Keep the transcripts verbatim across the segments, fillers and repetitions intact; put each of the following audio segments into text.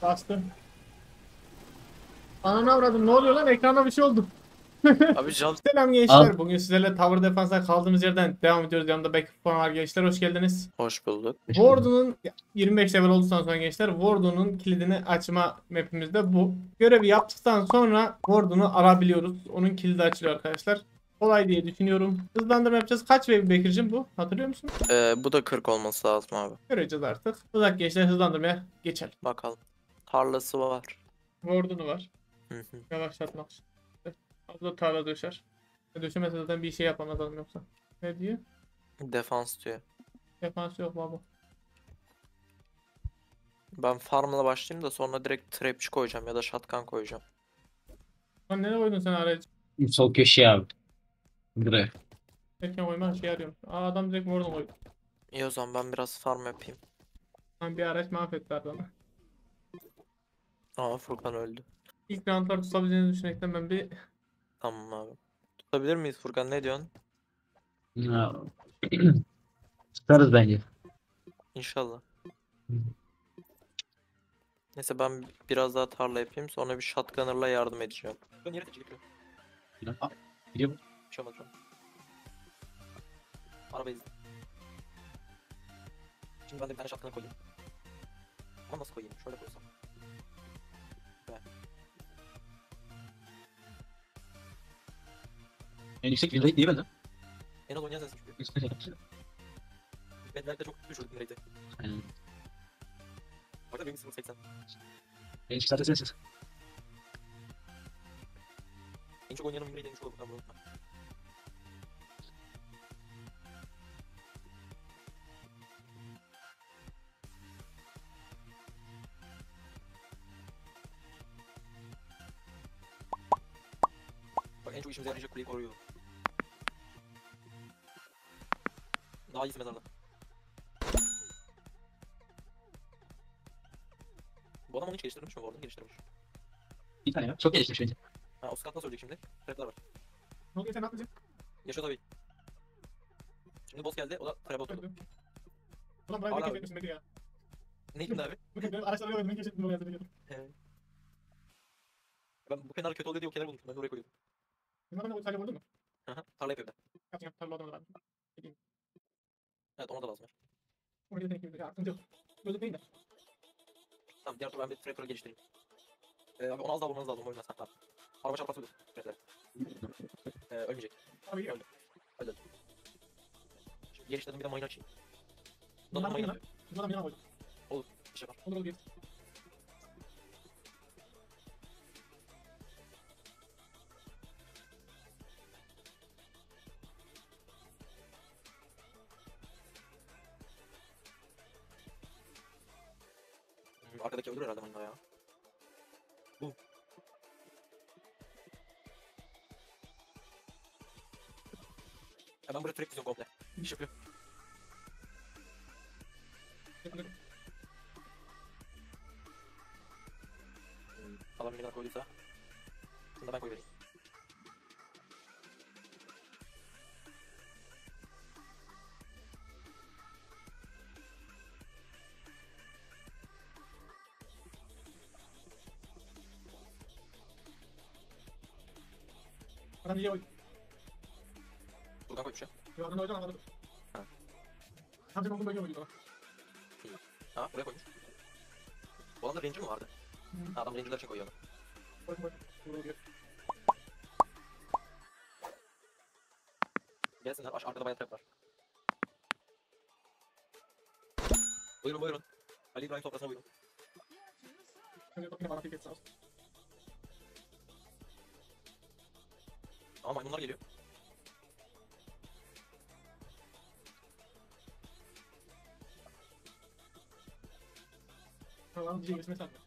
Bastım. Ananı avradım, ne oluyor lan, ekranda bir şey oldu. Abi can Selam Al. gençler, bugün sizlerle Tower Defense'a kaldığımız yerden devam ediyoruz. Yanımda Backup falan var gençler, hoş geldiniz. hoş bulduk. Warden'ın yirmi beş level olduktan sonra gençler Warden'ın kilidini açma mapimizde bu. Görevi yaptıktan sonra Warden'ı alabiliyoruz. Onun kilidi açılıyor arkadaşlar. Kolay diye düşünüyorum. Hızlandırma yapacağız. Kaç wave Bekir'cim bu? Hatırlıyor musun? Ee, bu da kırk olması lazım abi. Göreceğiz artık. Uzak gençler, hızlandırmaya geçelim. Bakalım. Tarlası var. Warden'ı var. Hı hı. Yavaşlatmak için. Abla tarla döşer. Döşemese zaten bir şey yapamaz adam yoksa. Ne diyor? Defans diyor. Defans yok baba. Ben farmla başlayayım da sonra direkt trapçi koyacağım ya da shotgun koyacağım. Lan nereye koydun sen aracı? Sol köşeye abi. Buraya. Erken koymak şey arıyorum. Aa, adam direkt Warden koydu. İyi o zaman ben biraz farm yapayım. Lan bir araç mahvetti adamı. Aa Furkan öldü. İlk roundlar tutabileceğini düşünmekten ben bir... Tamam abi. Tutabilir miyiz Furkan, ne diyorsun? Ya. Tutarız bence. İnşallah. Neyse ben biraz daha tarla yapayım, sonra bir shotgunner'la yardım edeceğim. Ben yere çekiliyor. Aa, gidiyor mu? Bir şey olmaz şu an. Araba izle. Şimdi ben de bir tane shotgunner koyayım. Ama nasıl koyayım? Şöyle koysam. En yüksek win rate niye bende? En az oynayan sensin çünkü. Bedlerde çok düşürdüm rate'i. Aynen. Orada benim sıfır seksen. En yüksek zaten sensiz. En çok oynayanın win rate'i en düşük olur. Ben bunu unutma. Bak en çok işimize yarayacak kuleyi koruyor. Daha iyisi mezarda. Bu adam onu hiç geliştirmiş mi bu arada? Geliştirmiş. Bir tane ya. Çok gelişmiş bence. Ha, o skat nasıl ölecek şimdi? Trapler var. Ne oluyor, sen ne yapacaksın? Yaşıyor tabii. Şimdi boss geldi, o da trap'e oturdu. Ulan burayı Hala- ne keşfetmişsin Bekir ya? Neydi abi? Bakın ben araçları görmedim, ben keşfettim, oraya yazdım. He. Ben bu kenar kötü oluyor diye o kenarı unuttum. Ben de oraya koydum. Bunlardan da bu sadece vurdun mu? Hı hı. Tarla yapıyor bir de. Yapacağım, tarla adamı da var. Gideyim. Evet, ona da lazım. Oraya da ekleyelim. Ya aklımda yok. Gözlük değil de. Tamam, diğer tur ben bir trapper'ı geliştireyim. Ee, abi onu az daha vurmanız lazım, oyun tamam. Araba çarparsa ölür. Trapler. Ee, ölmeyecek. Abi iyi. Öldü. Öldü. Şimdi geliştirdim, bir de mayını açayım. Bu da Bunlar mayını mı? atıyor. Bu adam yana koydu. Olur. Bir şey var. Olur olur. Hmm, arkadaki ölür herhalde mayına ya. Bu. Ya ben buraya trap diziyorum komple. İş yapıyor. Yapılır. Hmm. Adam bir kadar koyduysa. Bunu da ben koyuvereyim. Adam iyi oydu. Buradan koymuş ya. Yo, adam oydu, anladım. Ha. Tam senin olduğun bölge oydu bana. Ha, buraya koymuş. Bu adamda ranger mi vardı? Hı. Ha, adam ranger'lar için koyuyor onu. Koydum koydum. Olur olur. Gelsinler, aş arkada bayağı trap var. Buyurun buyurun. Ali İbrahim sofrasına buyurun. Şöyle bakayım, bana tiket sağ olsun. Ama maymunlar geliyor. Tamam, bir şey geçmesi lazım.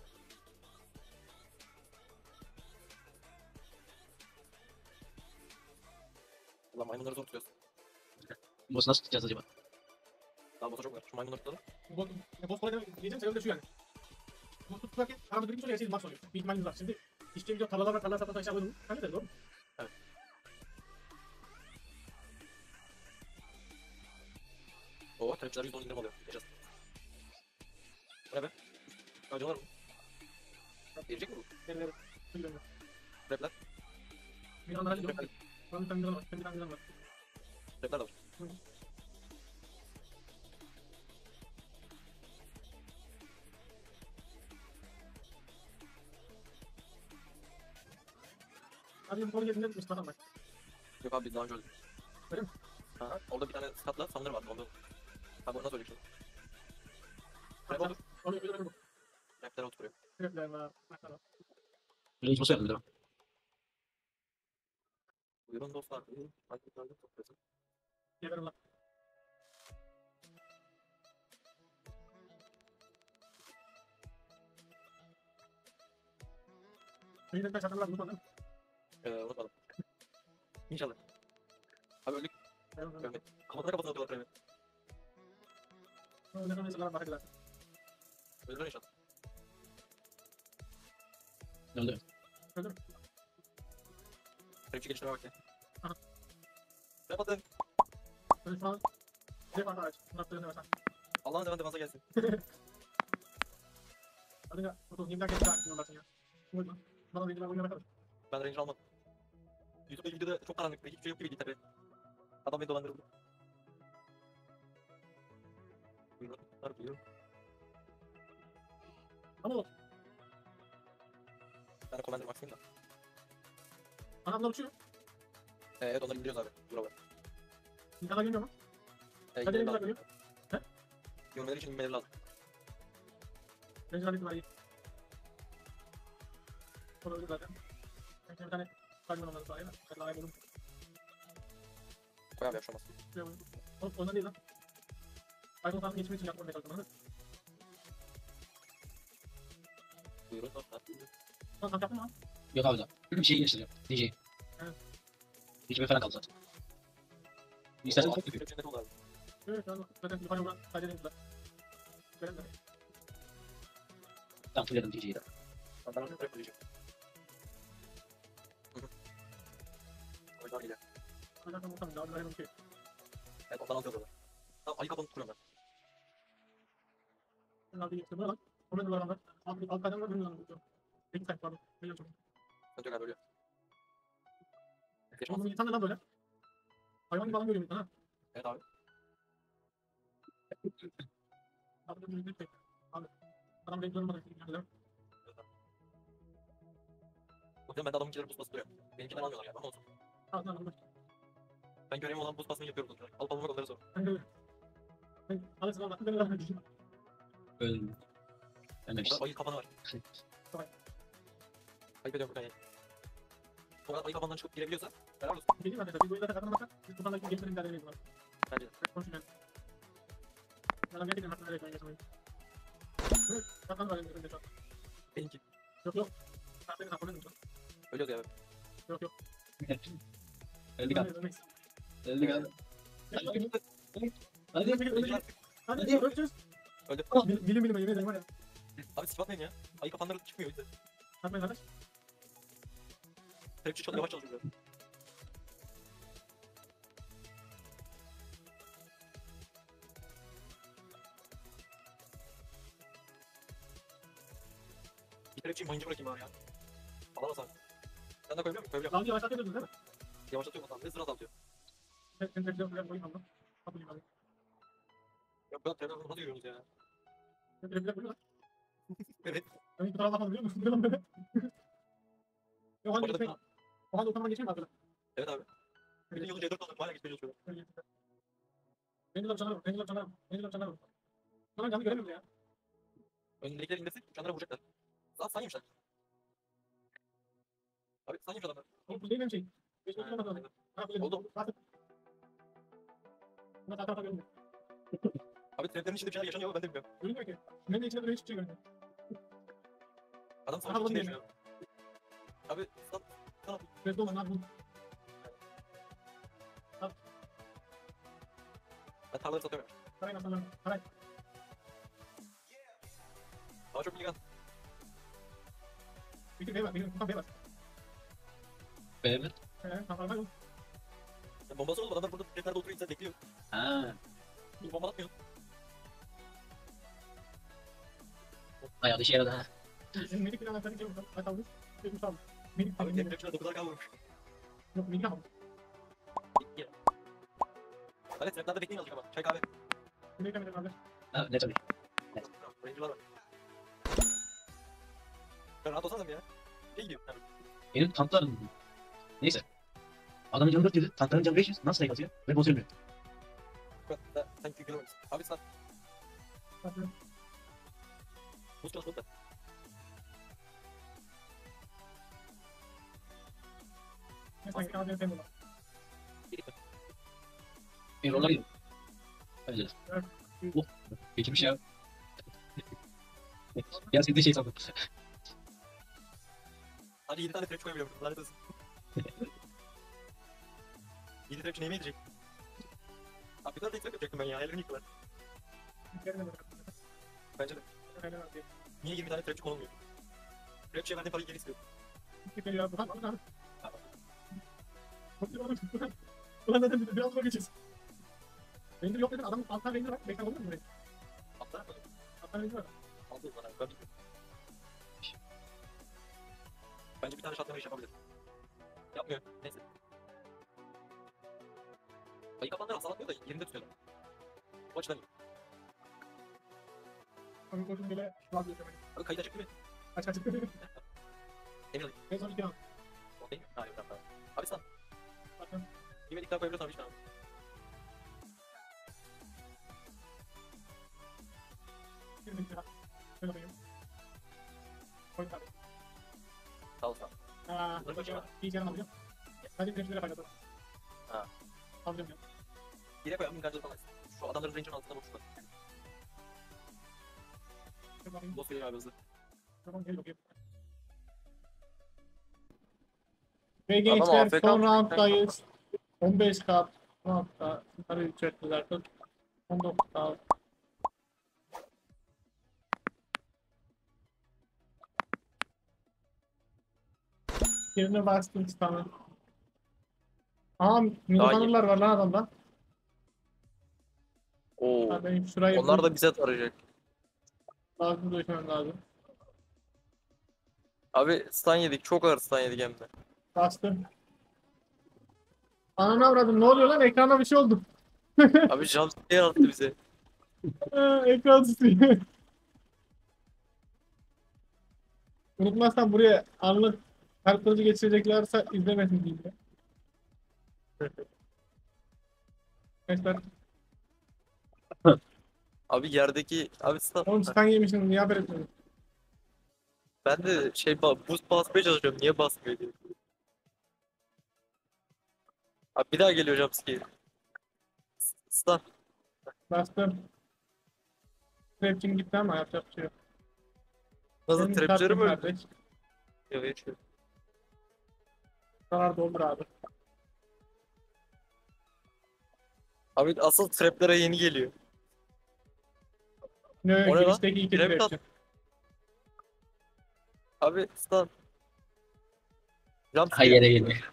Ulan maymunları zor tutuyoruz. Boss'u nasıl tutacağız acaba? Daha boss'a çok var. Şu maymunları tutalım. Bu boss, ya boss kolay diyeceğim, sebebi de şu yani. Boss tutarken aramızda bir şey yaşayız, maç oluyor. Bir ihtimalimiz var. Şimdi işçi video tarlalar var, tarlalar satın aşağı koydum. Kanka da doğru mu? Evet. Oo, trapçiler yüzde on indirim alıyor. Yaşasın. Bu ne be? Acılar mı? Gelecek mi bu? Gerileri. Bilmiyorum. Repler. Milanlar hadi. Repler. Şu an bir tane Milan var. Bir tane Milan var. Repler de var. Hadi bir konu gezinde Mustafa bak. Yok abi biz daha önce öldük. Öyle mi? Ha, orada bir tane statla sandır vardı. Onu. Ha bu nasıl öyle bir şey? Rep olur. Onu öyle bu. Repler oturuyor. Krepler var. Baklar var. Böyle hiç olsa yaptım değil mi? Buyurun dostlar. Buyurun. Hareketlerle toplasın. Geberim lan. Beni de kaç hatırlar unutmadım. Ee, unutmadım. İnşallah. Abi öldük. Ölmek. Kafasına kafasına atıyorlar kremi. Ne kadar insanlara bakacağız. Öldürün inşallah. Öldü. Öldüm. Kremçi geliştirme vakti. Aha. Rep atın. Öldüm şu an. Zeyf arkadaş. Bunlar söylene versen. Allah'ın seven defansa gelsin. Hadi ya. otuz yirmi dakika geçti. Yoldarsın ya. Uyma. Bana bilgiler uyuma bakalım. Ben Ranger almadım. YouTube'daki videoda çok karanlık ve hiçbir şey yok gibi tabi. Adam beni dolandırdı. Buyurun. Bunlar buyurun. Ama o. Ben de Commander Max'ıyım da. Anamlar uçuyor. Ee, evet onları indiriyoruz abi. Buralar. İnsanlar görmüyor mu? Ee, Hadi inmeleri indirler lazım. görüyor. He? Görmeleri için inmeleri lazım. Rencide ihtimali iyi. O da öldü zaten. Belki bir tane kalbim olmadı sahaya. Ben daha iyi buldum. Koy abi yapışamaz. Şuraya buldum. Oğlum ondan değil lan. iPhone falan geçmek için yapmamaya çalıştım. Anladın? Buyurun dostlar. Lan kamp yaptın mı lan? Yok abi da. Bir şeyi geliştiriyor. D J. Evet. D J falan kaldı zaten. İstersen çok kötü. Cennet oldu abi. Evet şu an zaten yukarı vuran sadece denizler. Benim de. Tamam fulledim D J'yi de. Ben onu direkt koyacağım. Hı hı. Oyunlar geliyor. Zaten muhtemelen daha böyle bir şey. Evet ondan alıyorlar. Tamam ayı kapanı kuruyorum ben. Ben aldı geçtim. Bu ne lan? O ne var lan? Alt alt kadem var. Benim yanımda tutuyorum. Peki sen pardon. Benim yanımda. Sıkıntı yok abi ölüyor. Oğlum Geçmez. bu insan ne lan böyle? Hayvan gibi falan görüyorum insan ha. Evet abi. Abi de bir şey. Abi. Adam renk zorunda da. Bakıyorum ben de adamınkileri buz basıp duruyorum. Benimkinden almıyorlar yani ama olsun. Ha tamam tamam. Ben görevim olan buz basını yapıyorum onlara. Alıp almamak onları zor. Ben de öyle. Ben alırsın ama ben de öyle düşünüyorum. Öldüm. Ölmemişsin. Burada ayı kapanı var. Ayıp ediyorum Furkan ya. O kadar ayı kapandan çıkıp girebiliyorsa helal olsun. Bilmiyorum arkadaşlar. Biz bu yüzden kazanırsak biz Sultan'daki gençlerin derneğiyiz var. Bence de. Konuşun. Ben gerçekten hakkında reklam geçmeyi. Evet. Kazan var elimde şu an. Benimki. Yok yok. Ben senin hakkını edin. Ölüyoruz ya. Yok yok. Öldük abi. Ölmeyiz. Öldük abi. Hadi. Hadi. Hadi. Hadi. Hadi. Öleceğiz. Öldü. Bilim bilim bilim yemin ederim var ya. Abi siz bakmayın ya. Ayı kapanları çıkmıyor işte. Yapmayın kardeş. Trapçi çok yavaş çalışıyor. Bir trapçiyi mayıncı bırakayım bari ya. Alamaz abi. Sen de koyabiliyor musun? Koyabiliyorum. Daha önce yavaşlatıyordunuz değil mi? Yavaşlatıyor mu? Ve sıra azaltıyor. Evet, ben televizyon falan koyayım aldım. Kapıyı alayım. Yok ben trapçiyi nasıl yürüyorsunuz ya? Ben televizyon koyuyorum. Evet. Ben hiç fotoğraf bakmadım biliyor musun? Ne lan böyle? Yok hadi Orada geçmeyin. O halde utanmadan geçeyim mi arkadaşlar? Evet abi. Bir de yolu C dört aldım. Hala geçmeye çalışıyorum. Beni de canlarım, beni de canlarım, beni de canlarım. Lan canlı göremiyorum ya. Önündekileri indirsek uçanlara vuracaklar. Zaten sen yemişler. Abi sen yemiş adamlar. Oğlum bu değil benim şey. Geçmek için olmadı. Ha bu Oldu. oldu. Artık. Buna takar görünmüyor. Abi traplerin içinde bir şeyler yaşanıyor ama ben de bilmiyorum. Görünmüyor ki. Ben de içinde böyle hiçbir şey görünmüyor. Adam Aha, savaşın bunu içinde yaşıyor. Abi sen Bezde olan lan bu. ben tarlaları satıyorum. Parayı nasıl alalım? Parayı. Ama çok biligan. Bir tek bey var, bir tek bey var. B mi? Eee, tamam var. Yani bombası oldu. Adamlar burada traplerde oturuyor. İnsan bekliyor. Ha. Bir bomba atmıyor. Bayağı da işe yaradı ha. Senin minik bir anahtarı gel bakalım. Kaç aldın? Dedim tamam. Minik Abi aldım. benim trapçiler dokuzar kalmamış. Yok minik aldım. Gel. Hadi traplerde bekleyin azıcık ama. Çay kahve. Minik aldım abi. Ha, ne tabii. Tamam, Ranger'lar var. Ben rahat olsana ya. Ne gidiyor? Yani, Benim tanklar... Neyse. Adamın canı dört yedi. Tankların canı beş yüz. Nasıl tek atıyor? Ve bozulmuyor. ben de sen çünkü görmemişsin. Abi sen Bakın. buz çalışmadı da. Mesela minik aldım. Ben bunu. Yedik mi? Bir roller yedim. Hadi. Evet. Oh. Geçmiş ya. Ya sevdiği şey sandım. Sadece yedi tane trap koyabiliyorum. Lanet olsun. yedi trapçi neyime edecek? Abi bir tane tek trap yapacaktım ben ya. Hayallerini yıktılar. Miniklerini de bırak. Bence de. Aynen abi. Niye yirmi tane trapçi konulmuyor? Trapçiye verdiğim parayı geri istiyorum. Minik geliyor. Ulan ulan ulan. Ulan ulan. Ulan dedim bir de biraz zor geçeceğiz. Render yok dedim. Adamın alttan render var. Bekler olur mu burayı? Atlar mı? Alttan render var. Aldı bana. Ben bilmiyorum. Bence bir tane şatlama iş yapabilir. Yapmıyor. Neyse. Ayı kapanları hastalanmıyor da yerinde tutuyorlar. O açıdan iyi. Abi koşun böyle. Şuan diyor. Abi kayıt açık değil mi? Aç aç. Emin olayım. En son iki al. O değil mi? Ha yok tamam. Abi sen. Bakın. Yemedik daha koyabiliyorsan bir şey tamam. Bir minik daha. Şöyle koyayım. Koy tabii. Sağ ol sağ ol. Aa, Dur bakayım. iyi canım alıyor. Sadece trapçilere paylaşalım. Ha. Alacağım ya. Yine koyalım münkaccılık falan. Şu adamların range'in altında boşluklar. Şöyle bakayım. Boss geliyor abi hızlı. Tamam gel bakayım. Ve Adam gençler A F K son mı? rounddayız. on beş kat roundda. Bunları yükselttiler artık. on dokuz kat. Yerine bastım stun'ı. Aha milikanırlar var lan adamda. Oo. Ha, benim şurayı Onlar da bize tarayacak. lazım döşemem lazım. Abi stun yedik. Çok ağır stun yedik hem de. Bastım. Ananı avradım ne oluyor lan ekranda bir şey oldu. Abi jumpscare attı bize. Ha, ekran tutuyor. Unutmazsan buraya anlık kalp krizi geçireceklerse izlemesin diyeyim ya. Arkadaşlar Abi yerdeki... Abi stun... oğlum stun yemişsin niye haber etmedin? Ben de şey ba- boost basmaya çalışıyorum. Niye basmıyor diye. Abi bir daha geliyor jumpscare. S- Stun. Bastım. Trapçin gitti ama yapacak bir şey yok. Nasıl Senin trapçileri kartın mi öldü? kardeş. Evet. Zarar doldur abi. Abi asıl traplere yeni geliyor. Ne O ne lan? girişteki iki Trap trapçi. Abi stun. Jumpscare. Ha yere geliyor.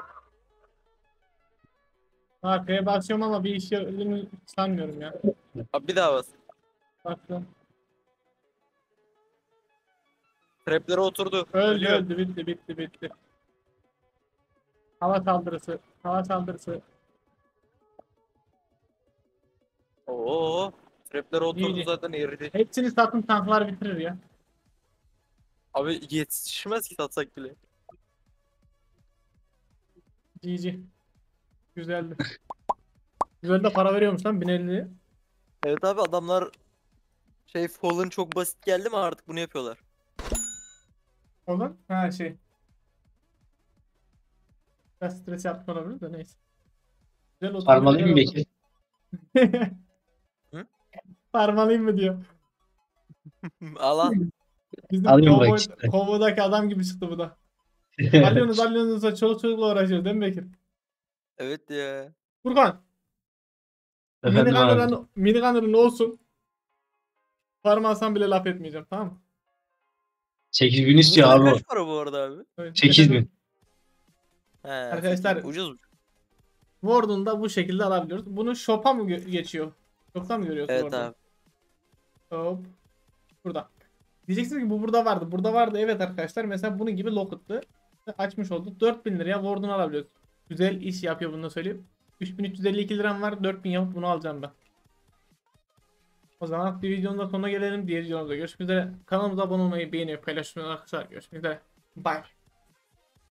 Arkaya basıyorum ama bir işe yaradığını sanmıyorum ya. Abi bir daha bas. Baktım. Traplere oturdu. Öldü Ölüyor. öldü bitti bitti bitti. Hava saldırısı. Hava saldırısı. Oo. Traplere oturdu İyi. zaten eridi. Hepsini satın tanklar bitirir ya. Abi yetişmez ki satsak bile. G G. Güzeldi. Güzel de para veriyormuş lan bin elli. Evet abi adamlar şey Fallen çok basit geldi mi artık bunu yapıyorlar. Olan? Ha şey. Biraz stres yaptık olabilir de neyse. Güzel oldu. Parmalıyım mı Bekir? Hı? Parmalıyım mı diyor. Alan. Bizim Alayım bak kovboy, işte. kovboydaki adam gibi çıktı bu da. Alıyorsunuz alıyorsunuz çoluk çocukla uğraşıyoruz değil mi Bekir? Evet ya. Furkan. Efendim abi. Minigunner'ın minigunner'ın olsun. Parmağı bile laf etmeyeceğim tamam mı? sekiz bin istiyor Bunlar abi o. kaç para bu arada abi? Evet, sekiz bin. efendim, He, Arkadaşlar- sekiz- ucuz. Warden'u da bu şekilde alabiliyoruz. Bunu shop'a mı gö- geçiyor? Shop'ta mı görüyorsunuz Evet orada? abi. Hop. Burada. Diyeceksiniz ki bu burada vardı. Burada vardı, evet arkadaşlar. Mesela bunun gibi Locket'lı açmış olduk. dört bin liraya Warden'u alabiliyoruz. Güzel iş yapıyor, bunu da söyleyeyim. üç bin üç yüz elli iki liram var. dört bin yapıp bunu alacağım ben. O zaman bir videonun da sonuna gelelim. Diğer videomuzda görüşmek üzere. Kanalımıza abone olmayı, beğenmeyi, paylaşmayı arkadaşlar. Görüşmek üzere. Bye.